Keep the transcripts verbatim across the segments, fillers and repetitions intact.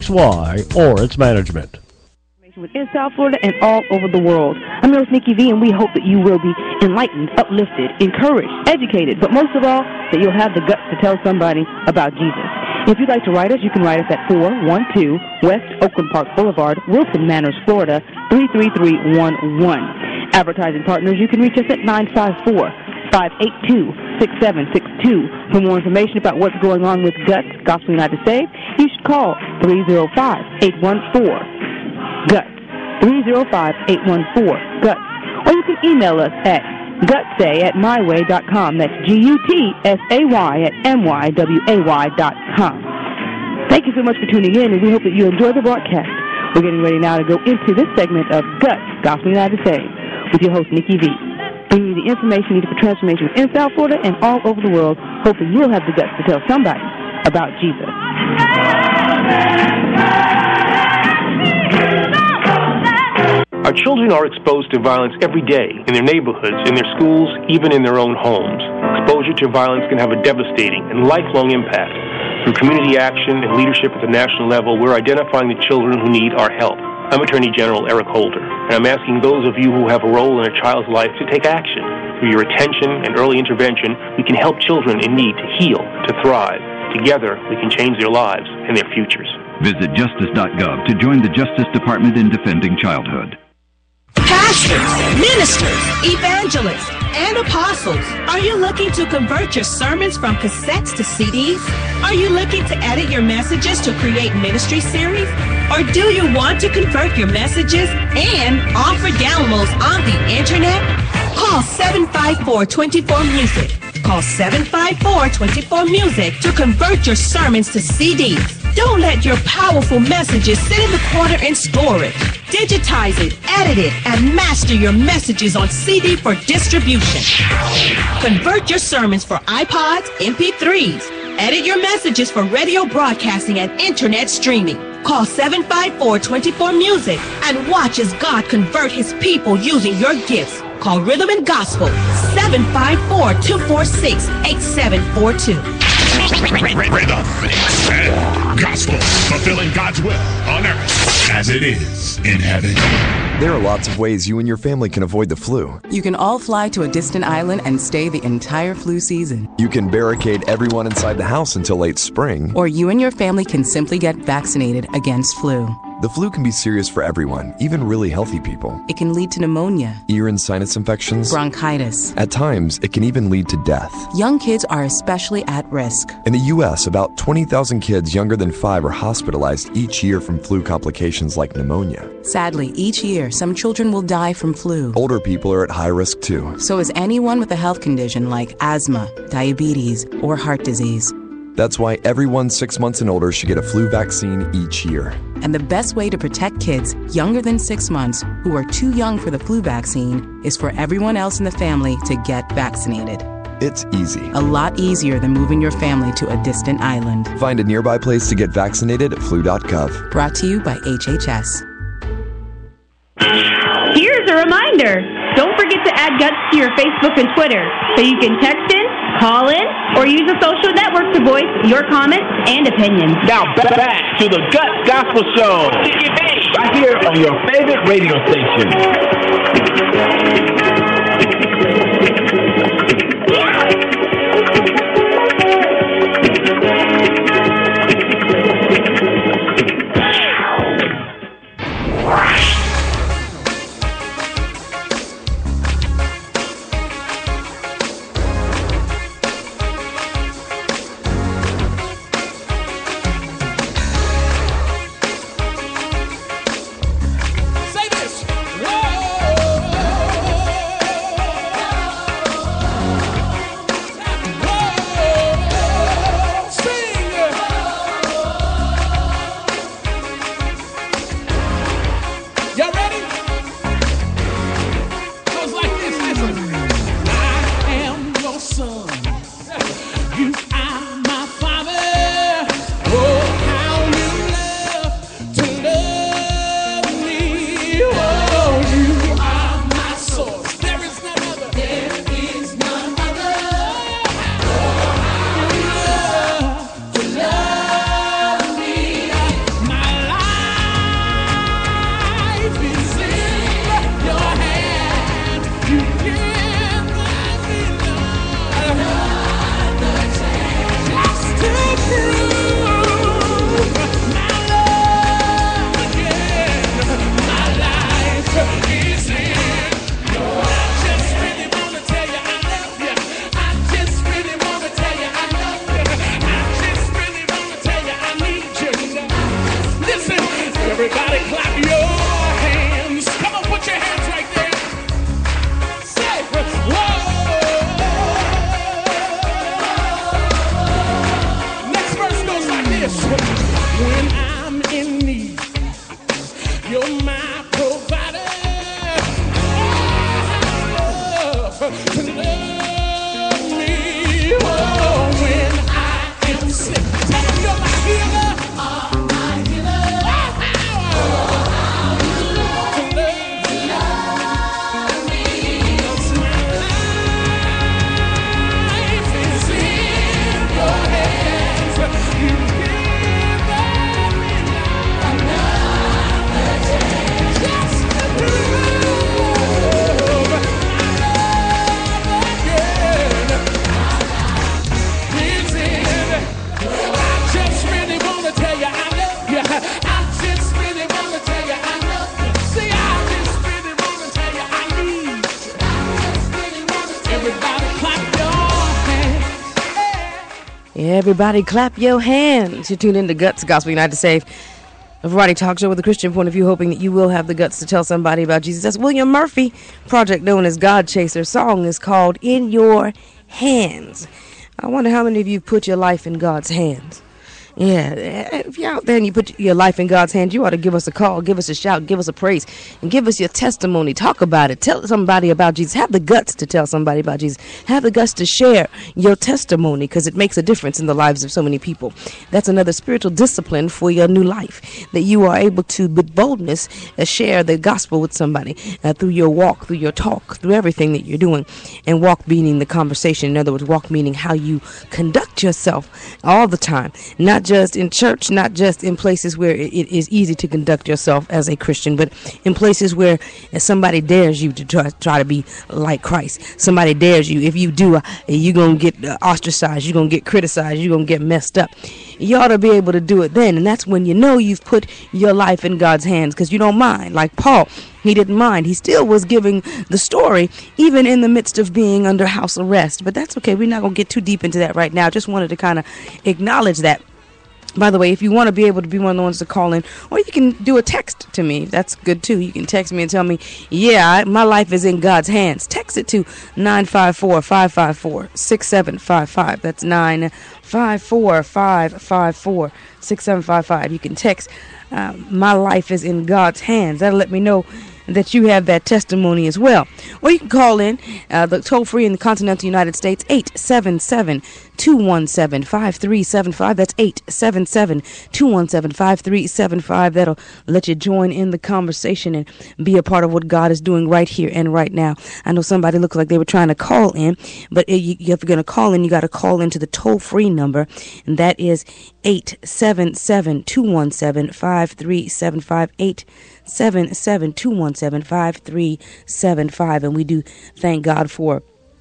Y or its management. Within South Florida and all over the world. I'm your host, Nikki V, and we hope that you will be enlightened, uplifted, encouraged, educated, but most of all, that you'll have the guts to tell somebody about Jesus. If you'd like to write us, you can write us at four one two West Oakland Park Boulevard, Wilson Manors, Florida, three three three one one. Advertising partners, you can reach us at nine five four, five eight two, six seven six two. For more information about what's going on with Guts, Gospel United Saved, you should call three oh five, eight one four, GUTS, three oh five, eight one four, GUTS. Or you can email us at gutsay at myway dot com. That's G U T S A Y at M Y W A Y dot com. Thank you so much for tuning in, and we hope that you enjoy the broadcast. We're getting ready now to go into this segment of Guts, Gospel United Saved, with your host, Nikki V. Bringing you the information needed for transformation within South Florida and all over the world, hoping you'll have the guts to tell somebody about Jesus. Our children are exposed to violence every day in their neighborhoods, in their schools, even in their own homes. Exposure to violence can have a devastating and lifelong impact. Through community action and leadership at the national level, we're identifying the children who need our help. I'm Attorney General Eric Holder, and I'm asking those of you who have a role in a child's life to take action. Through your attention and early intervention, we can help children in need to heal, to thrive. Together, we can change their lives and their futures. Visit justice dot gov to join the Justice Department in defending childhood. Pastors, ministers, evangelists, and apostles, are you looking to convert your sermons from cassettes to C Ds? Are you looking to edit your messages to create ministry series? Or do you want to convert your messages and offer downloads on the internet? Call seven five four, two four music. Call seven five four, two four music to convert your sermons to C Ds. Don't let your powerful messages sit in the corner in storage. Digitize it, edit it, and master your messages on C D for distribution. Convert your sermons for iPods, M P threes. Edit your messages for radio broadcasting and internet streaming. Call seven five four, two four music and watch as God convert his people using your gifts. Call Rhythm and Gospel, seven five four, two four six, eight seven four two. Rhythm and Gospel, fulfilling God's will on earth as it is in heaven. There are lots of ways you and your family can avoid the flu. You can all fly to a distant island and stay the entire flu season. You can barricade everyone inside the house until late spring. Or you and your family can simply get vaccinated against flu. The flu can be serious for everyone, even really healthy people. It can lead to pneumonia, ear and sinus infections, bronchitis. At times, it can even lead to death. Young kids are especially at risk. In the U S, about twenty thousand kids younger than five are hospitalized each year from flu complications like pneumonia. Sadly, each year, some children will die from flu. Older people are at high risk too. So is anyone with a health condition like asthma, diabetes, or heart disease. That's why everyone six months and older should get a flu vaccine each year. And the best way to protect kids younger than six months who are too young for the flu vaccine is for everyone else in the family to get vaccinated. It's easy. A lot easier than moving your family to a distant island. Find a nearby place to get vaccinated at flu dot gov. Brought to you by H H S. Here's a reminder. Don't forget to add Guts to your Facebook and Twitter so you can text in, call in, or use a social network to voice your comments and opinions. Now back to the Guts Gospel Show. Right here on your favorite radio station. Say this. Whoa. Everybody clap your hands. Come on, put your hands right there. Say, whoa. Next verse goes like this. When I'm in need, you're my provider. Oh, to love me. Oh, when I am sick, tell me you're my healer. Everybody clap your hands. You tune in to Guts, Gospel United to Save, a variety talk show with a Christian point of view, hoping that you will have the guts to tell somebody about Jesus. That's William Murphy, project known as God Chaser. Song is called In Your Hands. I wonder how many of you put your life in God's hands. Yeah, if you're out there and you put your life in God's hands, you ought to give us a call, give us a shout, give us a praise, and give us your testimony. Talk about it. Tell somebody about Jesus. Have the guts to tell somebody about Jesus. Have the guts to share your testimony, because it makes a difference in the lives of so many people. That's another spiritual discipline for your new life, that you are able to, with boldness, uh, share the gospel with somebody uh, through your walk, through your talk, through everything that you're doing. And walk meaning the conversation. In other words, walk meaning how you conduct yourself all the time. Not just in church, not just in places where it is easy to conduct yourself as a Christian, but in places where somebody dares you to try, try to be like Christ. Somebody dares you. If you do, uh, you're going to get uh, ostracized. You're going to get criticized. You're going to get messed up. You ought to be able to do it then. And that's when you know you've put your life in God's hands, because you don't mind. Like Paul, he didn't mind. He still was giving the story, even in the midst of being under house arrest. But that's okay. We're not going to get too deep into that right now. Just wanted to kind of acknowledge that. By the way, if you want to be able to be one of the ones to call in, or you can do a text to me. That's good, too. You can text me and tell me, yeah, I, my life is in God's hands. Text it to nine five four, five five four, six seven five five. That's nine five four, five five four, six seven five five. You can text, uh, my life is in God's hands. That'll let me know that you have that testimony as well. Or you can call in, uh, the toll free in the continental United States, eight seven seven, two one seven, five three seven five. That's eight seven seven, two one seven, five three seven five. That'll let you join in the conversation and be a part of what God is doing right here and right now. I know somebody looked like they were trying to call in, but if you're going to call in, you got to call into the toll free number, and that is eight seven seven, two one seven, five three seven five. eight seven seven, two one seven, five three seven five. And we do thank God for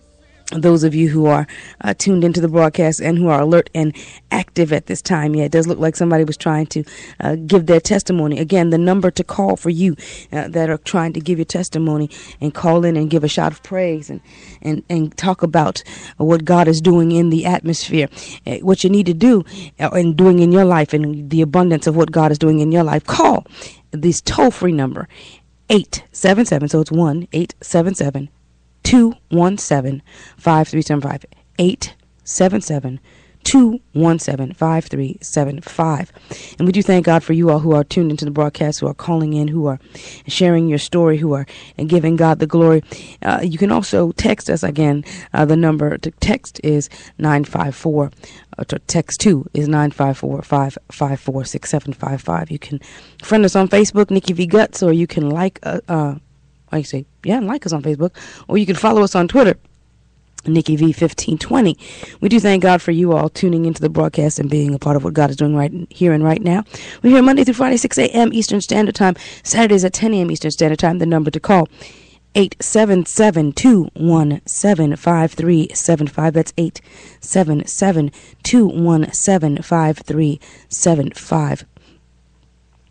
those of you who are uh, tuned into the broadcast and who are alert and active at this time. Yeah, it does look like somebody was trying to uh, give their testimony. Again, the number to call for you uh, that are trying to give your testimony and call in and give a shout of praise and, and, and talk about what God is doing in the atmosphere. Uh, what you need to do uh, and doing in your life, and the abundance of what God is doing in your life. Call this toll-free number, eight seven seven, so it's one eight seven seven, two one seven, five three seven five. eight seven seven, two one seven, five three seven five. And we do thank God for you all who are tuned into the broadcast, who are calling in, who are sharing your story, who are giving God the glory. Uh, you can also text us again. Uh, the number to text is nine five four. Uh, to text two is nine five four, five five four, six seven five five. You can friend us on Facebook, Nikki V Guts, or you can like, uh, uh, I say, yeah, like us on Facebook, or you can follow us on Twitter, Nikki V fifteen twenty. We do thank God for you all tuning into the broadcast and being a part of what God is doing right here and right now. We're here Monday through Friday, six a.m. Eastern Standard Time, Saturdays at ten a.m. Eastern Standard Time. The number to call, eight seven seven, two one seven, five three seven five. That's eight seven seven, two one seven, five three seven five.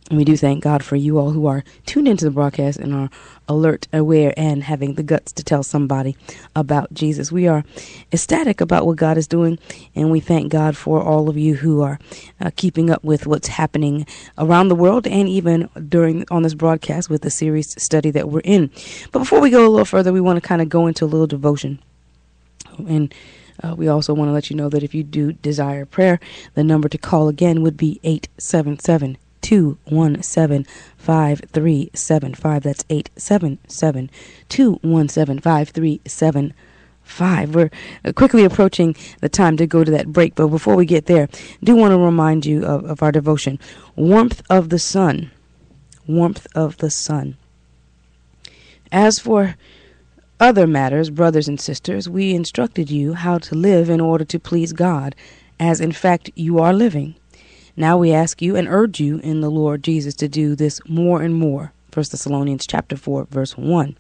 And we do thank God for you all who are tuned into the broadcast and are alert, aware, and having the guts to tell somebody about Jesus. We are ecstatic about what God is doing, and we thank God for all of you who are uh, keeping up with what's happening around the world and even during on this broadcast with the series study that we're in. But before we go a little further, we want to kind of go into a little devotion. And uh, we also want to let you know that if you do desire prayer, the number to call again would be eight seven seven, two one seven, five three seven five. That's eight seven seven, two one seven, five three seven five. We're quickly approaching the time to go to that break, but before we get there, I do want to remind you of, of our devotion. Warmth of the sun. Warmth of the sun. As for other matters, brothers and sisters, we instructed you how to live in order to please God, as in fact you are living. Now we ask you and urge you in the Lord Jesus to do this more and more. First Thessalonians chapter four, verse one.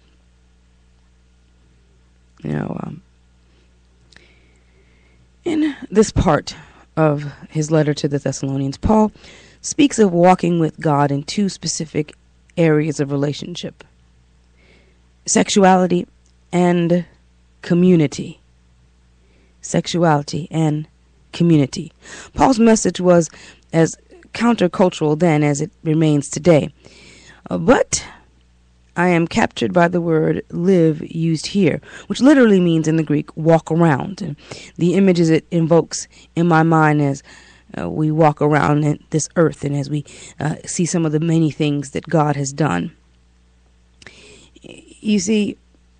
You know, um, in this part of his letter to the Thessalonians, Paul speaks of walking with God in two specific areas of relationship: sexuality and community. Sexuality and community. Paul's message was as countercultural then as it remains today. Uh, but I am captured by the word live used here, which literally means in the Greek walk around. And the images it invokes in my mind as uh, we walk around this earth and as we uh, see some of the many things that God has done. You see,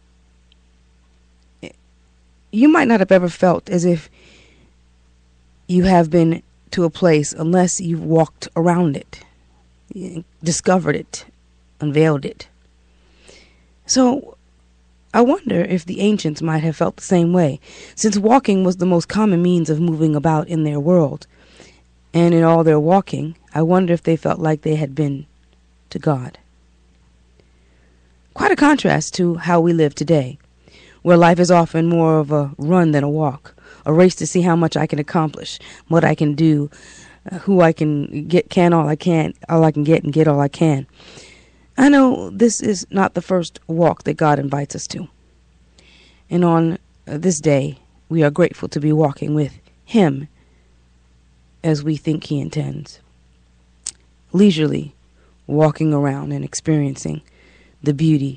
you might not have ever felt as if you have been to a place unless you've walked around it, discovered it, unveiled it. So I wonder if the ancients might have felt the same way, since walking was the most common means of moving about in their world. And in all their walking, I wonder if they felt like they had been to God. Quite a contrast to how we live today, where life is often more of a run than a walk. A race to see how much I can accomplish, what I can do, uh, who I can get, can all I can, all I can get and get all I can. I know this is not the first walk that God invites us to. And on uh, this day, we are grateful to be walking with Him as we think He intends. Leisurely walking around and experiencing the beauty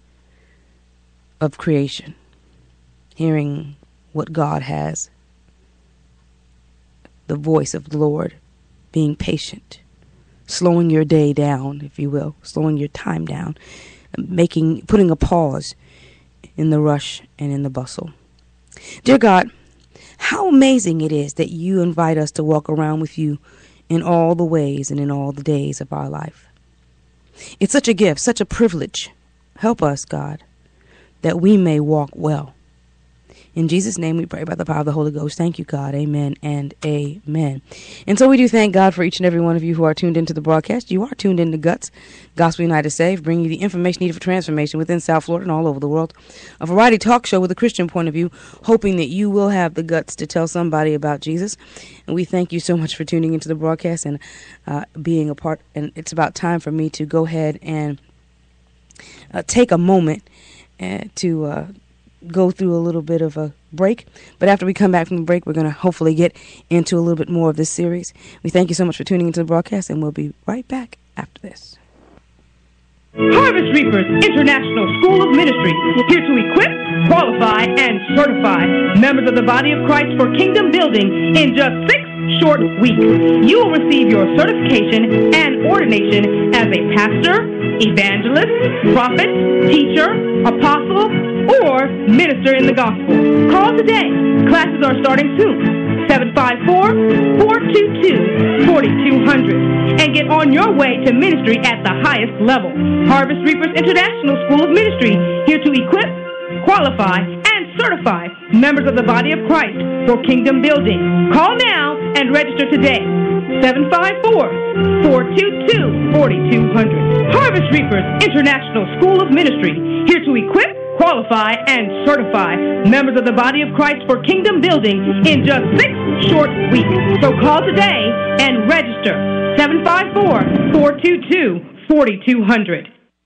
of creation. Hearing what God has, the voice of the Lord, being patient, slowing your day down, if you will, slowing your time down, making, putting a pause in the rush and in the bustle. Dear God, how amazing it is that you invite us to walk around with you in all the ways and in all the days of our life. It's such a gift, such a privilege. Help us, God, that we may walk well. In Jesus' name we pray by the power of the Holy Ghost. Thank you, God. Amen and amen. And so we do thank God for each and every one of you who are tuned into the broadcast. You are tuned into Guts, Gospel United Save, bringing you the information needed for transformation within South Florida and all over the world. A variety talk show with a Christian point of view, hoping that you will have the guts to tell somebody about Jesus. And we thank you so much for tuning into the broadcast and uh, being a part. And it's about time for me to go ahead and uh, take a moment uh, to... Uh, go through a little bit of a break. But after we come back from the break, we're going to hopefully get into a little bit more of this series. We thank you so much for tuning into the broadcast, and we'll be right back after this. Harvest Reapers International School of Ministry, here to equip, qualify, and certify members of the body of Christ for kingdom building in just six short weeks. You will receive your certification and ordination as a pastor, evangelist, prophet, teacher, apostle, or minister in the gospel. Call today. Classes are starting soon. seven five four, four two two, four two zero zero and get on your way to ministry at the highest level. Harvest Reapers International School of Ministry, here to equip, qualify, and certify members of the body of Christ for kingdom building. Call now and register today. seven five four, four two two, four two zero zero. Harvest Reapers International School of Ministry, here to equip, qualify, and certify members of the body of Christ for kingdom building in just six short weeks. So call today and register. seven five four, four two two, four two zero zero.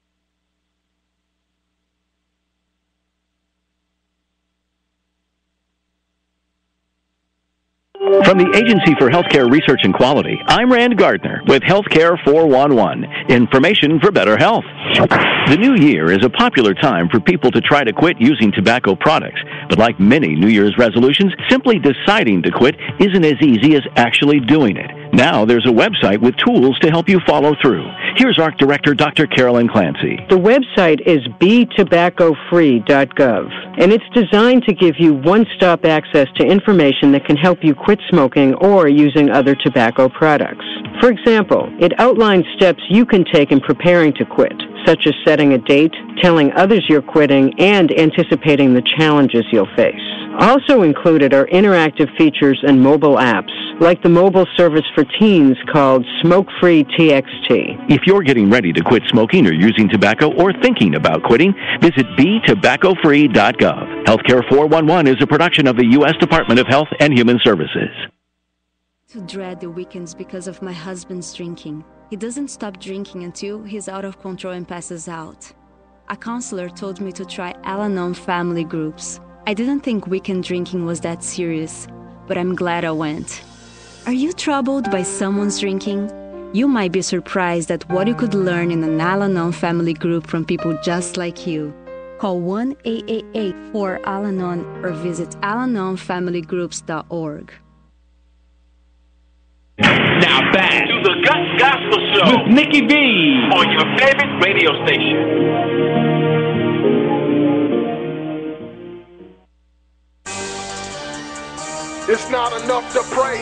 From the Agency for Healthcare Research and Quality, I'm Rand Gardner with Healthcare four one one, information for better health. The new year is a popular time for people to try to quit using tobacco products, but like many New Year's resolutions, simply deciding to quit isn't as easy as actually doing it. Now there's a website with tools to help you follow through. Here's A R C Director Doctor Carolyn Clancy. The website is be tobacco free dot gov, and it's designed to give you one-stop access to information that can help you quit smoking or using other tobacco products. For example, it outlines steps you can take in preparing to quit, such as setting a date, telling others you're quitting, and anticipating the challenges you'll face. Also included are interactive features and mobile apps, like the mobile service for teens called Smoke Free T X T. If you're getting ready to quit smoking or using tobacco or thinking about quitting, visit be tobacco free dot gov. Healthcare four one one is a production of the U S Department of Health and Human Services. To dread the weekends because of my husband's drinking. He doesn't stop drinking until he's out of control and passes out. A counselor told me to try Al-Anon family groups. I didn't think weekend drinking was that serious, but I'm glad I went. Are you troubled by someone's drinking? You might be surprised at what you could learn in an Al-Anon family group from people just like you. Call one eight eight eight four Al-Anon or visit al anon family groups dot org. Now back to the Gut Gospel Show with Nikki V on your favorite radio station. It's not enough to pray,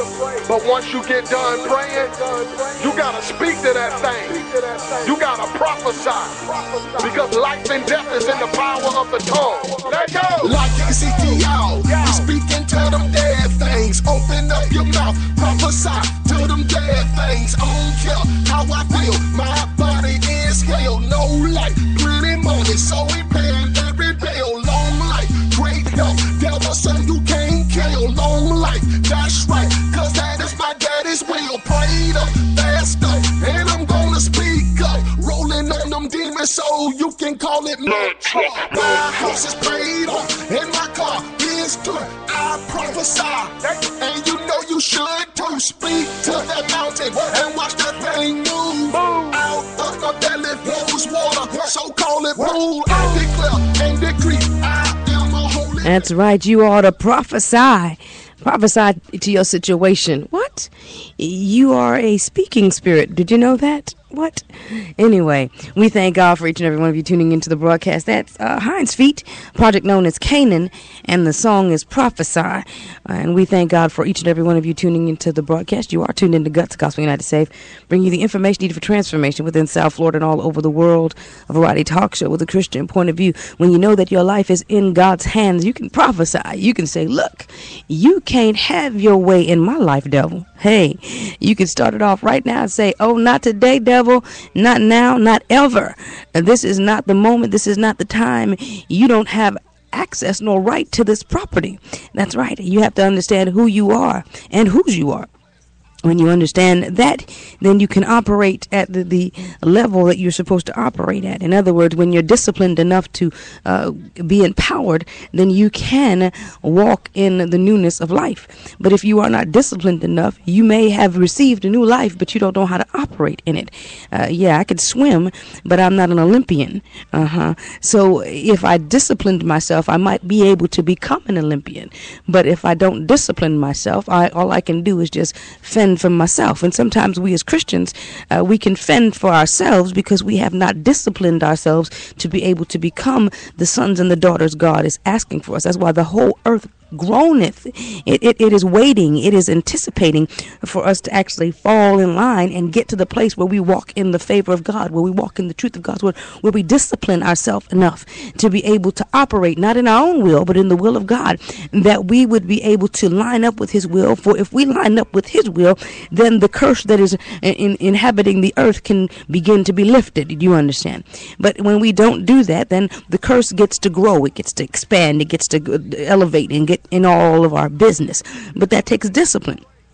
but once you get done praying, you gotta speak to that thing. You gotta prophesy, because life and death is in the power of the tongue. Let go. Like Ezekiel, you speaking to them dead things. Open up your mouth, prophesy to them dead things. I don't care how I feel, my body is hell. No life, plenty money, so we paying every bill. Long life, great health, devil say you can't kill. Long life, that's right, cause that is my daddy's will. Prayed up, fast up, and I'm gonna speak up. Rolling on them demons so you can call it my truck. My house is paid up, and my car is good. I prophesy, and you know you should too. Speak to that mountain and watch that thing move. Out of my belly flows water, so call it rule. I declare and decree, I am a holy. That's right, you ought to prophesy. Prophesy to your situation. What? You are a speaking spirit. Did you know that? What? Anyway, we thank God for each and every one of you tuning into the broadcast. That's uh, Hind's Feet, project known as Canaan, and the song is Prophesy. Uh, and we thank God for each and every one of you tuning into the broadcast. You are tuned into Guts, Gospel United Safe, bringing you the information needed for transformation within South Florida and all over the world. A variety talk show with a Christian point of view. When you know that your life is in God's hands, you can prophesy. You can say, look, you can't have your way in my life, devil. Hey, you can start it off right now and say, oh, not today, devil, not now, not ever. This is not the moment. This is not the time. You don't have access nor right to this property. That's right. You have to understand who you are and whose you are. When you understand that, then you can operate at the, the level that you're supposed to operate at. In other words, when you're disciplined enough to uh, be empowered, then you can walk in the newness of life. But if you are not disciplined enough, you may have received a new life, but you don't know how to operate in it. Uh, yeah, I could swim, but I'm not an Olympian. Uh-huh. So if I disciplined myself, I might be able to become an Olympian. But if I don't discipline myself, I, all I can do is just fend for myself. And sometimes we as Christians, uh, we can fend for ourselves because we have not disciplined ourselves to be able to become the sons and the daughters God is asking for us. That's why the whole earth groaneth. It, it, it is waiting. It is anticipating for us to actually fall in line and get to the place where we walk in the favor of God, where we walk in the truth of God's word, where we discipline ourselves enough to be able to operate not in our own will, but in the will of God, that we would be able to line up with his will. For if we line up with his will, then the curse that is in, in, inhabiting the earth can begin to be lifted. Do you understand? But when we don't do that, then the curse gets to grow. It gets to expand. It gets to elevate and get in all of our business. But that takes discipline.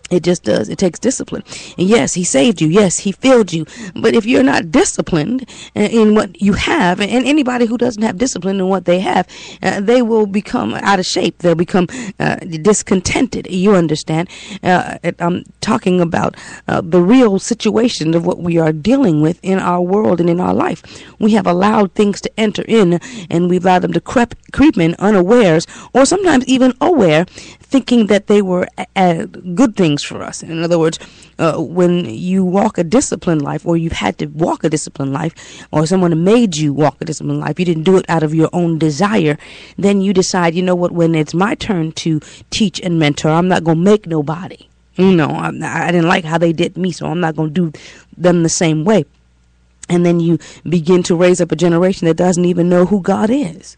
It just does. It takes discipline. And yes, he saved you. Yes, he filled you. But if you're not disciplined in what you have, and anybody who doesn't have discipline in what they have, uh, they will become out of shape. They'll become uh, discontented. You understand? Uh, I'm talking about uh, the real situation of what we are dealing with in our world and in our life. We have allowed things to enter in, and we've allowed them to creep, creep in unawares, or sometimes even aware, thinking that they were uh, good things for us. In other words, uh, when you walk a disciplined life, or you've had to walk a disciplined life, or someone made you walk a disciplined life, you didn't do it out of your own desire, then you decide, you know what, when it's my turn to teach and mentor, I'm not going to make nobody. You know, I'm not, I didn't like how they did me, so I'm not going to do them the same way. And then you begin to raise up a generation that doesn't even know who God is.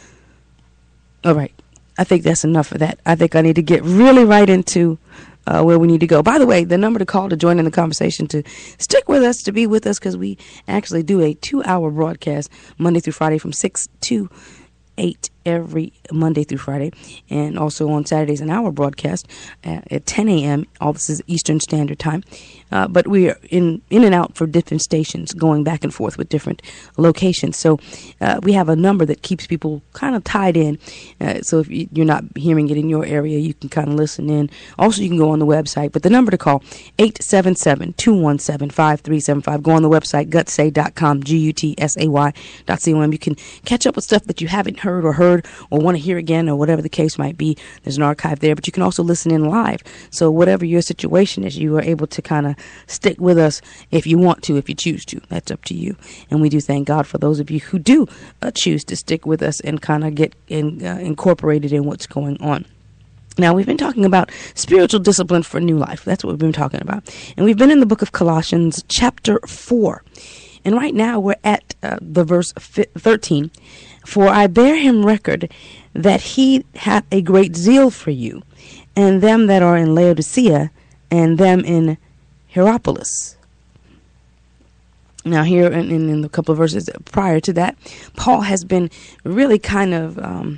All right. I think that's enough of that. I think I need to get really right into uh, where we need to go. By the way, the number to call to join in the conversation, to stick with us, to be with us, because we actually do a two-hour broadcast Monday through Friday from six to eight every Monday through Friday, and also on Saturdays an hour broadcast uh, at ten a.m. All this is Eastern Standard Time. Uh, but we are in in and out for different stations, going back and forth with different locations. So uh, we have a number that keeps people kind of tied in. Uh, so if you're not hearing it in your area, you can kind of listen in. Also, you can go on the website. But the number to call, eight seven seven, two one seven, five three seven five. Go on the website, gutsay dot com, G U T S A Y dot C O M. You can catch up with stuff that you haven't heard or heard or want to hear again, or whatever the case might be. There's an archive there. But you can also listen in live. So whatever your situation is, you are able to kind of stick with us if you want to, if you choose to. That's up to you. And we do thank God for those of you who do uh, choose to stick with us and kind of get in, uh, incorporated in what's going on. Now, we've been talking about spiritual discipline for new life. That's what we've been talking about. And we've been in the book of Colossians, chapter four. And right now we're at uh, the verse thirteen. For I bear him record that he hath a great zeal for you, and them that are in Laodicea, and them in Hierapolis. Now here in, in, in a couple of verses prior to that, Paul has been really kind of um,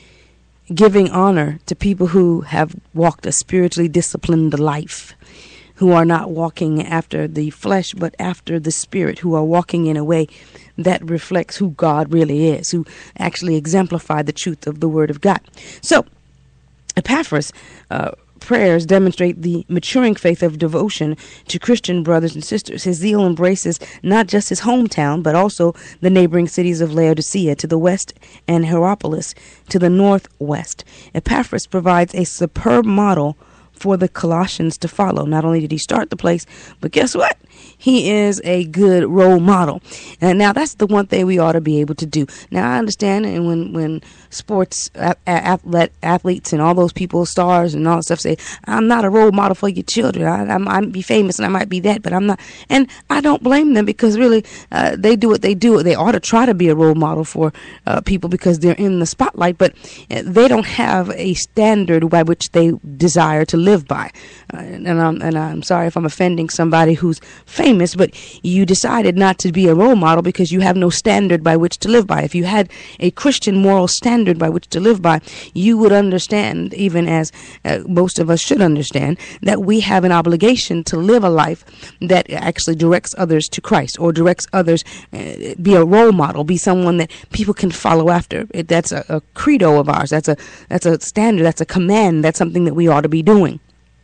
giving honor to people who have walked a spiritually disciplined life, who are not walking after the flesh but after the spirit, who are walking in a way that reflects who God really is, who actually exemplify the truth of the Word of God. So Epaphras uh, prayers demonstrate the maturing faith of devotion to Christian brothers and sisters. His zeal embraces not just his hometown, but also the neighboring cities of Laodicea to the west and Hierapolis to the northwest. Epaphras provides a superb model for the Colossians to follow. Not only did he start the place, but guess what? He is a good role model. And now that's the one thing we ought to be able to do. Now I understand, and when when sports athlete, athletes and all those people, stars and all that stuff, say, I'm not a role model for your children. I, I might be famous and I might be that, but I'm not. And I don't blame them, because really uh, they do what they do. They ought to try to be a role model for uh, people because they're in the spotlight, but they don't have a standard by which they desire to live by. Uh, and, I'm, and I'm sorry if I'm offending somebody who's famous, but you decided not to be a role model because you have no standard by which to live by. If you had a Christian moral standard by which to live by, you would understand, even as uh, most of us should understand, that we have an obligation to live a life that actually directs others to Christ, or directs others, uh, be a role model, be someone that people can follow after. It, that's a, a credo of ours. That's a that's a standard. That's a command. That's something that we ought to be doing.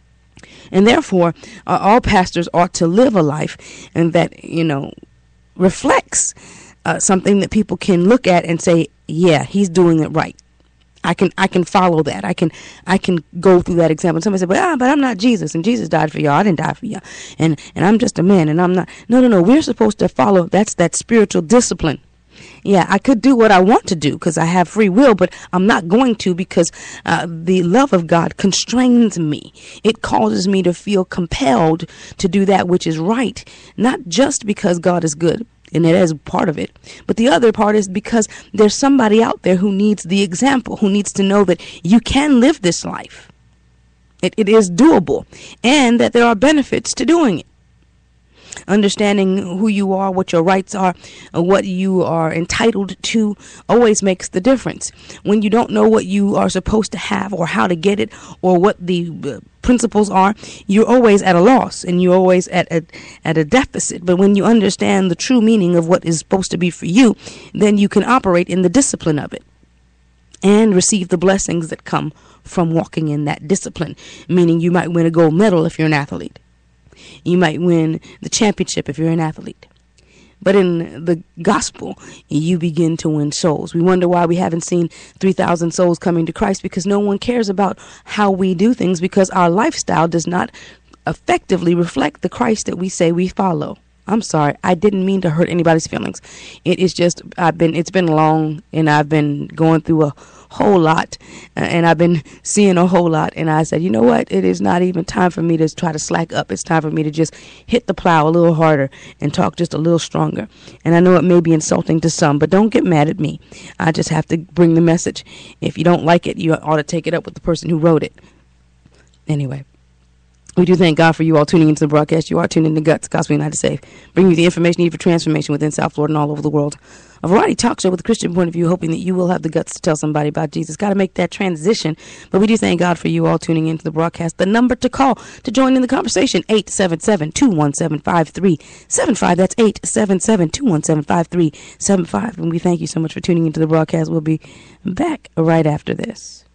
And therefore, uh, all pastors ought to live a life and that, you know, reflects uh, something that people can look at and say, yeah, he's doing it right. I can I can follow that. I can I can go through that example. Somebody said, well, ah, but I'm not Jesus, and Jesus died for y'all. I didn't die for y'all. And and I'm just a man, and I'm not. No, no, no. We're supposed to follow. That's that spiritual discipline. Yeah, I could do what I want to do because I have free will, but I'm not going to because uh, the love of God constrains me. It causes me to feel compelled to do that which is right, not just because God is good, and it is part of it, but the other part is because there's somebody out there who needs the example, who needs to know that you can live this life. It, it is doable, and that there are benefits to doing it. Understanding who you are, what your rights are, and what you are entitled to always makes the difference. When you don't know what you are supposed to have or how to get it or what the uh, principles are, you're always at a loss and you're always at a, at a deficit. But when you understand the true meaning of what is supposed to be for you, then you can operate in the discipline of it and receive the blessings that come from walking in that discipline, meaning you might win a gold medal if you're an athlete. You might win the championship if you're an athlete. But in the gospel, you begin to win souls. We wonder why we haven't seen three thousand souls coming to Christ, because no one cares about how we do things, because our lifestyle does not effectively reflect the Christ that we say we follow. I'm sorry, I didn't mean to hurt anybody's feelings. It is just, I've been, it's been long, and I've been going through a whole lot, and I've been seeing a whole lot, and I said, you know what, it is not even time for me to try to slack up. It's time for me to just hit the plow a little harder and talk just a little stronger. And I know it may be insulting to some, but don't get mad at me. I just have to bring the message. If you don't like it, you ought to take it up with the person who wrote it. Anyway, we do thank God for you all tuning into the broadcast. You are tuned into Guts, Gospel United Safe, bringing you the information needed for transformation within South Florida and all over the world. A variety talk show with a Christian point of view, hoping that you will have the guts to tell somebody about Jesus. Got to make that transition, but we do thank God for you all tuning into the broadcast. The number to call to join in the conversation, eight seven seven, two one seven, five three seven five. That's eight seven seven, two one seven, five three seven five. And we thank you so much for tuning into the broadcast. We'll be back right after this.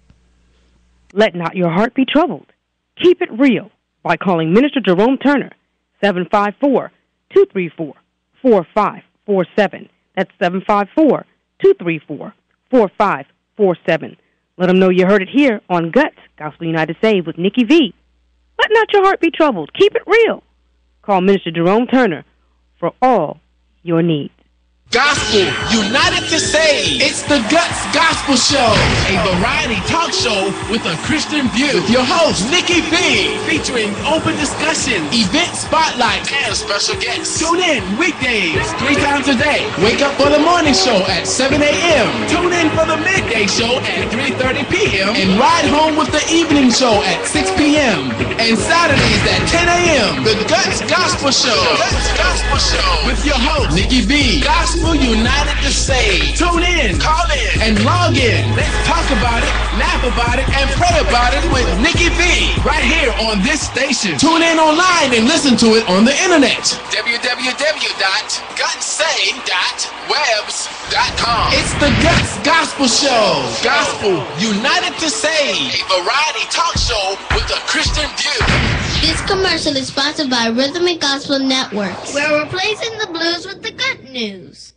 Let not your heart be troubled. Keep it real by calling Minister Jerome Turner, seven five four, two three four, four five four seven. That's seven five four, two three four, four five four seven. Let them know you heard it here on Guts, Gospel United Saved with Nikki V. Let not your heart be troubled. Keep it real. Call Minister Jerome Turner for all your needs. Gospel United to Save. It's the Guts Gospel Show, a variety talk show with a Christian view. With your host, Nikki B, featuring open discussion, event spotlights, and special guests. Tune in weekdays, three times a day. Wake up for the morning show at seven a.m. Tune in for the midday show at three thirty p.m. And ride home with the evening show at six p.m. And Saturdays at ten a.m. The Guts Gospel Show. Guts Gospel Show with your host, Nikki B. Gospel United to Save. Tune in, call in, and log in. Let's talk about it, laugh about it, and pray about it with Nikki V. Right here on this station. Tune in online and listen to it on the internet. w w w dot guts save dot webs dot com. It's the Guts Gospel Show. Gospel United to Save. A variety talk show with a Christian view. This commercial is sponsored by Rhythmic Gospel Network, where we're replacing the blues with the good news.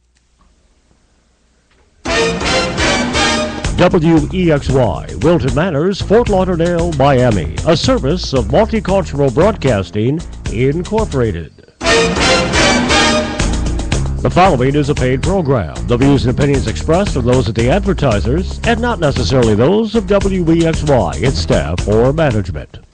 W E X Y, Wilton Manors, Fort Lauderdale, Miami. A service of Multicultural Broadcasting, Incorporated. The following is a paid program. The views and opinions expressed are those of the advertisers and not necessarily those of W E X Y, its staff, or management.